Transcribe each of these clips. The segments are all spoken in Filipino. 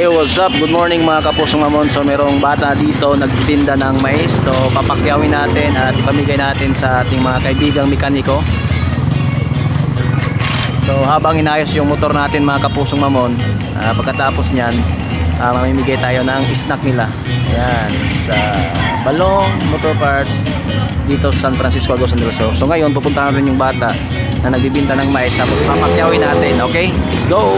Hey, what's up? Good morning mga kapusong mamon. So merong bata dito nagtitinda ng mais. So papakyawin natin at ipamigay natin sa ating mga kaibigang mekaniko. So habang inayos yung motor natin mga kapusong mamon, pagkatapos nyan, mamimigay tayo ng snack nila. Ayan, sa Balong Motor Parts dito sa San Francisco, Agosan del Sur. So ngayon pupuntahan rin yung bata na nagbibinta ng mais. Tapos papakyawin natin. Okay, let's go!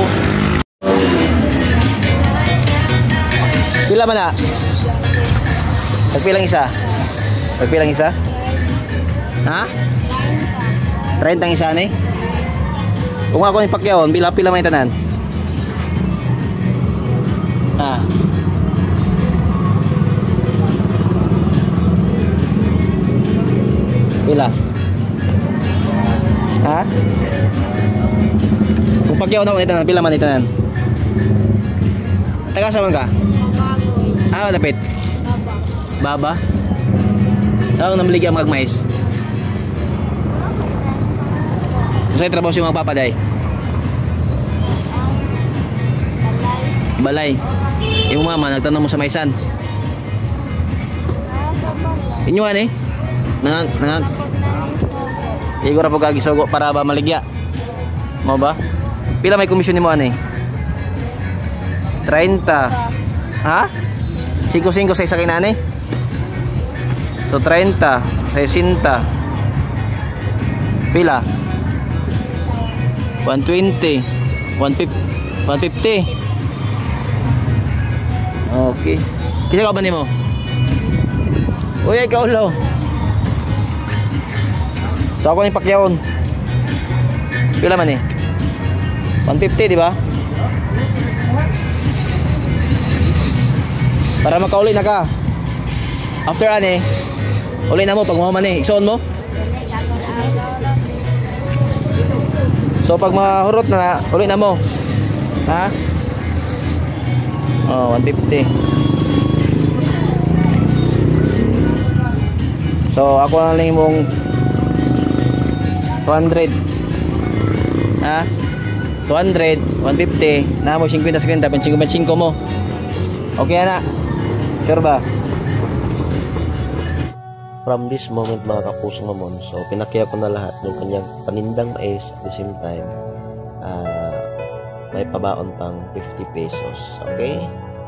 Pila man na? Pagpilang isa? Pagpilang isa? Ha? 30 ang isa ni? Kung ako ni pakyawon, pila may tanan? Ah. Pila? Ha? Kung pakyawon ako ni tanan, pila man ni tanan? Taga sa man ka? Ah, lapit. Baba. Ang namili ang magmais. Usay trabaho si mga papaday. Balay. Imo mama nagtanong mo sa maisan. Inyo ani? Nang Igo ra pag gisogo para ba maligya. Mo ba? Pila may komisyon nimo ani? 30. Ha? 5-5 sa isa kinani. So 30, 60. Pila? 120, 150. Okay. Kisa ka ba nimo? Uy, ikaw lo. So ako ni pakyawon. Pila man eh? 150, di ba? Para makauli na ka. After ane, uli na mo pag mahuman eh. Iksoon mo. So pag mahurot na, uli na mo. Ha? Oh, 150. So ako ang lang mong 200. Ha? 200, 150. Na mo 50-50, 55 mo. Okay na. Sure ba? From this moment mga kapusong mamon, so pinakya ko na lahat ng kanyang panindang mais at the same time may pabaon pang 50 pesos. Okay?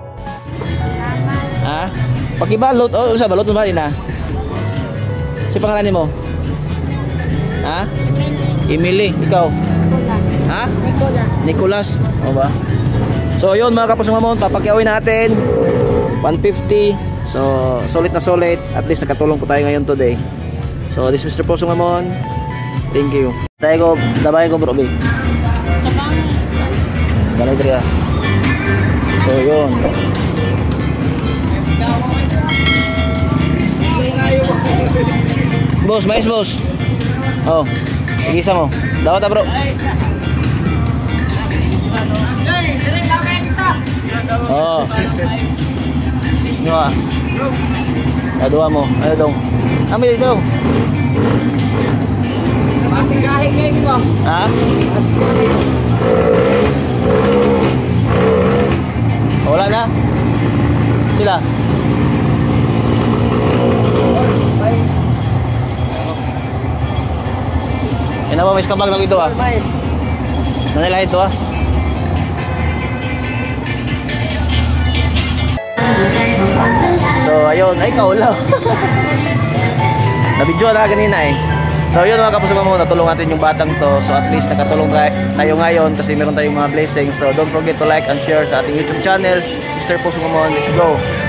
Ha? Pakibalot. O, sa balot mo ba din ha? Si pangalan mo? Ha? Emily. Ikaw? Ha? Nicolas. O ba? So yun mga kapusong mamon, papakyawin natin 150. So solid na solid. At least nakatulong po tayo ngayon today. So this is Mr. Pusong Mamon. Thank you. Tayo ko, dabayan ko bro B. Ganay diri. So yun. Boss, mais boss. Oh, igisa mo. Dawat ta bro. Oh. Nyo Adua mo. Ano dong? Ambil dito. Masing kahit ngayon mo. Ha? Wala na? Sila? Yan na ba? May skabag lang ito ah. Nanila ito ah. So ayun, ay kaulaw. Nabidyo na kanina eh. So yun mga kapusong mamon, natulong natin yung batang to. So at least nakatulong tayo ngayon kasi meron tayong mga blessings. So don't forget to like and share sa ating YouTube channel, Mr. Pusong Mamon. Let's go!